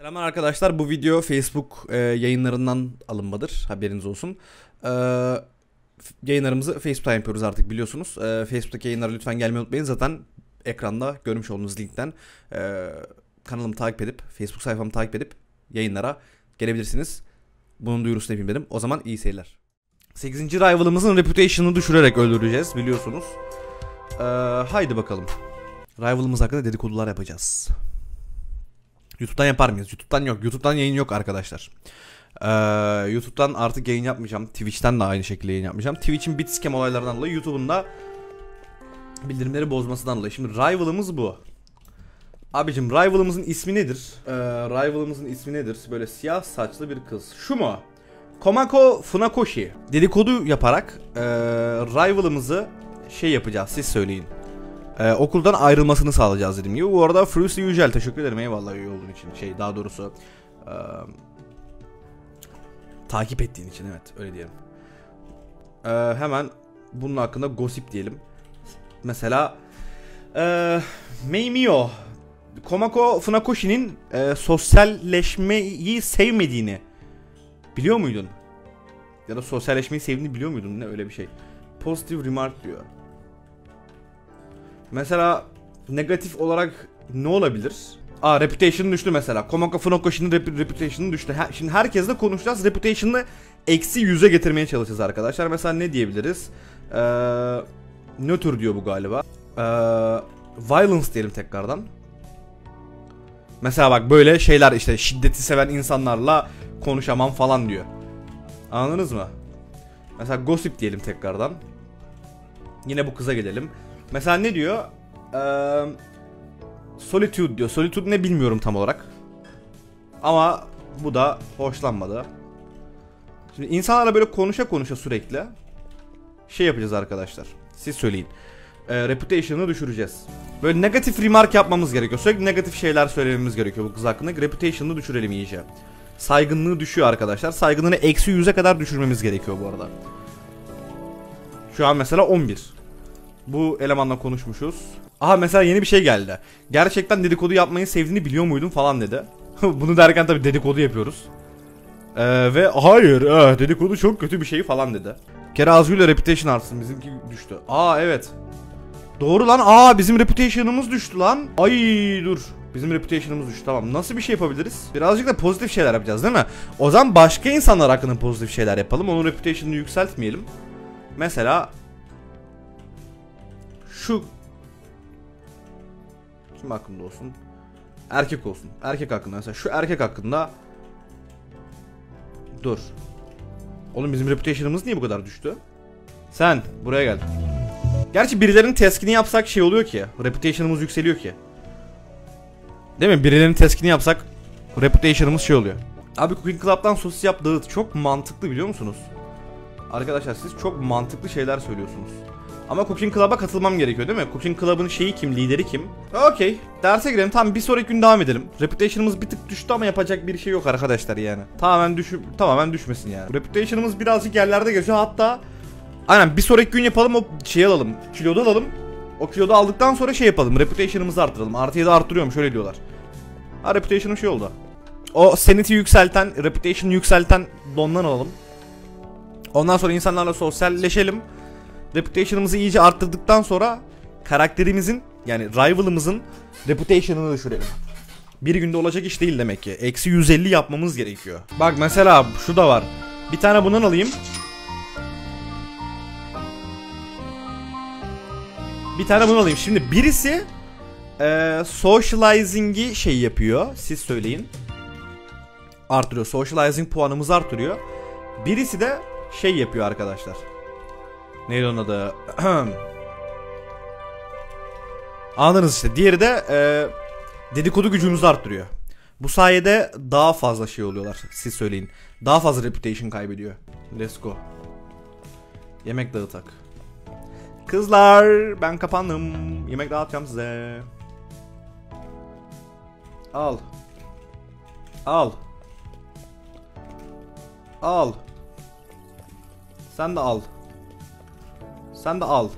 Selamlar arkadaşlar. Bu video Facebook yayınlarından alınmadır. Haberiniz olsun. Yayınlarımızı Facebook'tan yapıyoruz artık biliyorsunuz. Facebook'taki yayınlara lütfen gelmeyi unutmayın. Zaten ekranda görmüş olduğunuz linkten kanalımı takip edip, Facebook sayfamı takip edip yayınlara gelebilirsiniz. Bunun duyurusunu yapayım dedim. O zaman iyi seyirler. 8. Rival'ımızın reputation'ını düşürerek öldüreceğiz biliyorsunuz. Haydi bakalım. Rival'ımız hakkında dedikodular yapacağız. YouTube'dan yapar mıyız? YouTube'dan yok. YouTube'dan yayın yok arkadaşlar. YouTube'dan artık yayın yapmayacağım. Twitch'ten de aynı şekilde yayın yapmayacağım. Twitch'in bit scam olaylarından dolayı YouTube'un da bildirimleri bozmasından dolayı. Şimdi Rival'ımız bu. Abicim Rival'ımızın ismi nedir? Rival'ımızın ismi nedir? Böyle siyah saçlı bir kız. Şu mu? Komako Funakoshi. Dedikodu yaparak Rival'ımızı şey yapacağız. Siz söyleyin. Okuldan ayrılmasını sağlayacağız dediğim gibi. Bu arada Fruity Yücel teşekkür ederim eyvallah üye olduğun için. Daha doğrusu takip ettiğin için, evet öyle diyelim. Hemen bunun hakkında gossip diyelim. Mesela Meimio Komako Funakoshi'nin sosyalleşmeyi sevmediğini biliyor muydun? Ya da sosyalleşmeyi sevdiğini biliyor muydun? Ne öyle bir şey. Positive remark diyor. Mesela negatif olarak ne olabilir? Reputation düştü mesela. Komako Funakoshi'nin reputation'ı düştü. Şimdi herkesle konuşacağız. Reputation'ı eksi 100'e getirmeye çalışacağız arkadaşlar. Mesela ne diyebiliriz? Nötr diyor bu galiba. Violence diyelim tekrardan. Mesela bak böyle şeyler işte şiddeti seven insanlarla konuşamam falan diyor. Anladınız mı? Mesela gossip diyelim tekrardan. Yine bu kıza gelelim. Mesela ne diyor? Solitude diyor. Solitude ne bilmiyorum tam olarak. Ama bu da hoşlanmadı. Şimdi insanlarla böyle konuşa konuşa sürekli şey yapacağız arkadaşlar. Siz söyleyin. Reputation'ı düşüreceğiz. Böyle negatif remark yapmamız gerekiyor. Sürekli negatif şeyler söylememiz gerekiyor bu kız hakkında. Reputation'ı düşürelim iyice. Saygınlığı düşüyor arkadaşlar. Saygınlığını eksi 100'e kadar düşürmemiz gerekiyor bu arada. Şu an mesela 11. Bu elemanla konuşmuşuz. Aha mesela yeni bir şey geldi. Gerçekten dedikodu yapmayı sevdiğini biliyor muydun falan dedi. Bunu derken tabii dedikodu yapıyoruz. Ve hayır dedikodu çok kötü bir şey falan dedi. Kere Azgül'le reputation artsın, bizimki düştü. Evet. Doğru lan, bizim reputation'ımız düştü lan. Ay dur. Bizim reputation'ımız düştü, tamam. Nasıl bir şey yapabiliriz? Birazcık da pozitif şeyler yapacağız değil mi? O zaman başka insanlar hakkında pozitif şeyler yapalım. Onun reputation'ını yükseltmeyelim. Mesela şu kim hakkında olsun? Erkek olsun. Erkek hakkında mesela şu erkek hakkında. Dur. Oğlum bizim reputation'ımız niye bu kadar düştü? Sen buraya gel. Gerçi birilerinin teskini yapsak şey oluyor ki. Reputation'ımız yükseliyor ki. Değil mi? Birilerinin teskini yapsak reputation'ımız şey oluyor. Abi Cooking Club'dan sosis yap dağıt. Çok mantıklı biliyor musunuz? Arkadaşlar siz çok mantıklı şeyler söylüyorsunuz. Ama Cooking Club'a katılmam gerekiyor değil mi? Cooking Club'ın şeyi kim? Lideri kim? Okey. Derse girelim. Tamam bir sonraki gün devam edelim. Reputation'ımız bir tık düştü ama yapacak bir şey yok arkadaşlar yani. Tamamen düşmesin yani. Reputation'ımız birazcık yerlerde geziyor. Hatta aynen bir sonraki gün yapalım, o şeyi alalım. Kilodu alalım. O kilodu aldıktan sonra şey yapalım. Reputation'ımızı arttıralım. Artıyı da arttırıyorum şöyle diyorlar. Reputation'ım şey oldu. O sanity'yi yükselten, reputation'ı yükselten dondan alalım. Ondan sonra insanlarla sosyalleşelim. Reputation'ımızı iyice arttırdıktan sonra karakterimizin yani rival'ımızın reputation'ını düşürelim. Bir günde olacak iş değil demek ki. Eksi 150 yapmamız gerekiyor. Bak mesela şu da var. Bir tane bundan alayım. Bir tane bunu alayım. Şimdi birisi socializing'i şey yapıyor. Siz söyleyin. Artırıyor. Socializing puanımızı artırıyor. Birisi de şey yapıyor arkadaşlar. Neydi onun adı? Anladınız işte. Diğeri de dedikodu gücümüzü arttırıyor. Bu sayede daha fazla şey oluyorlar. Siz söyleyin. Daha fazla reputation kaybediyor. Let's go. Yemek dağıtak. Kızlar ben kapandım. Yemek dağıtacağım size. Al. Al. Al. Sen de al. Sen de al.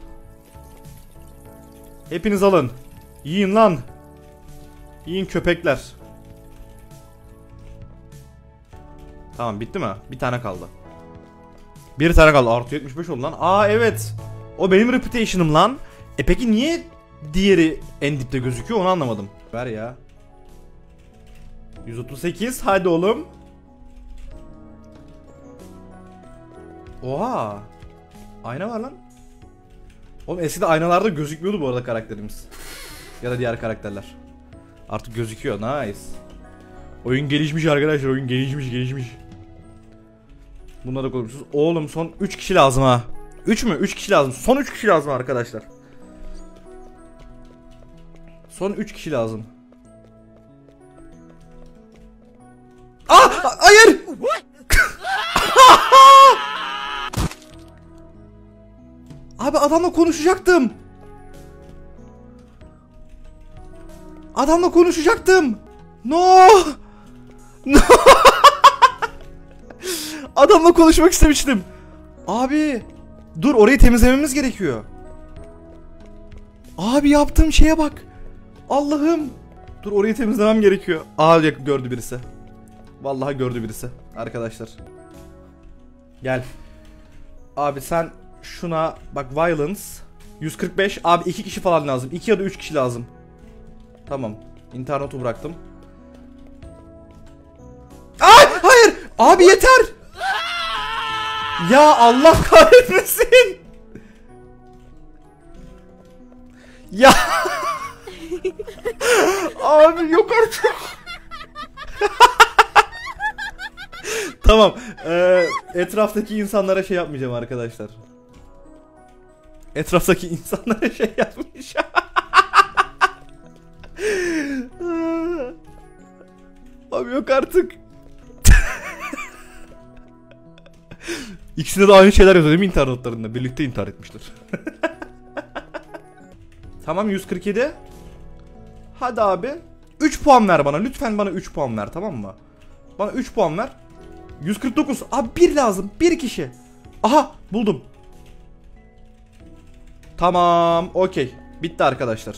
Hepiniz alın. Yiyin lan. Yiyin köpekler. Tamam bitti mi? Bir tane kaldı. Bir tane kaldı. Artı 75 oldu lan. Aa evet. O benim reputation'ım lan. Peki niye diğeri en dipte gözüküyor onu anlamadım. Ver ya. 138 hadi oğlum. Oha. Ayna var lan. Oğlum eskiden aynalarda gözükmüyordu bu arada karakterimiz. Ya da diğer karakterler. Artık gözüküyor. Nice. Oyun gelişmiş arkadaşlar. Oyun gelişmiş. Bunları da koymuşuz. Oğlum son 3 kişi lazım ha. 3 mü? 3 kişi lazım. Son 3 kişi lazım arkadaşlar. Son 3 kişi lazım. Ah! Hayır! Abi adamla konuşacaktım. Adamla konuşacaktım. No! No! Adamla konuşmak istemiştim. Abi dur orayı temizlememiz gerekiyor. Abi yaptığım şeye bak. Allah'ım. Dur orayı temizlemem gerekiyor. Abi gördü birisi. Vallahi gördü birisi arkadaşlar. Gel. Abi sen şuna bak violence 145 abi 2 kişi falan lazım. 2 ya da 3 kişi lazım. Tamam. İnternetu bıraktım. Ay hayır. Abi yeter. Ya Allah kahretmesin. Ya. Abi yok artık. Tamam. Etraftaki insanlara şey yapmayacağım arkadaşlar. Etraftaki insanlara şey yapmayacağım. Abi yok artık. İkisinde de aynı şeyler yazıyor değil mi intihar notlarında? Birlikte intihar etmişler. Tamam 147. Hadi abi. 3 puan ver bana. Lütfen bana 3 puan ver tamam mı? Bana 3 puan ver. 149. Abi 1 lazım. 1 kişi. Aha buldum. Tamam. Okey. Bitti arkadaşlar.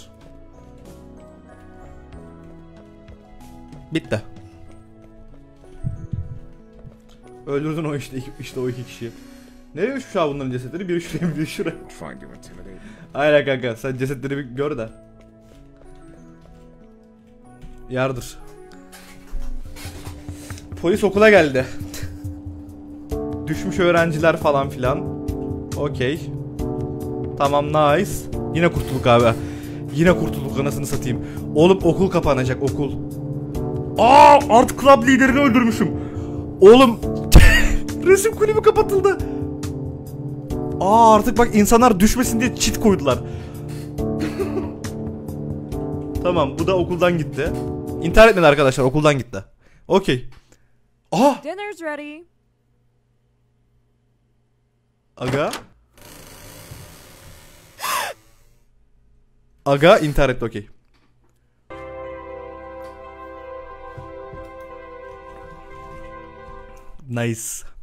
Bitti. Öldürdün o işte o 2 kişiyi. Nereye düşmüş abi bunların cesetleri? Biri şuraya biri şuraya. Aynen kanka sen cesetleri bir gör de. Yardır. Polis okula geldi. Düşmüş öğrenciler falan filan. Okey. Tamam nice. Yine kurtulduk abi. Yine kurtulduk anasını satayım. Oğlum okul kapanacak okul. Aa Art Club liderini öldürmüşüm. Oğlum resim kulübü kapatıldı. Aa artık bak insanlar düşmesin diye cheat koydular. Tamam bu da okuldan gitti. İntihar etmedi arkadaşlar okuldan gitti. Okey. Aha. Dinner's ready. Aga. Aga intihar etti okey. Nice.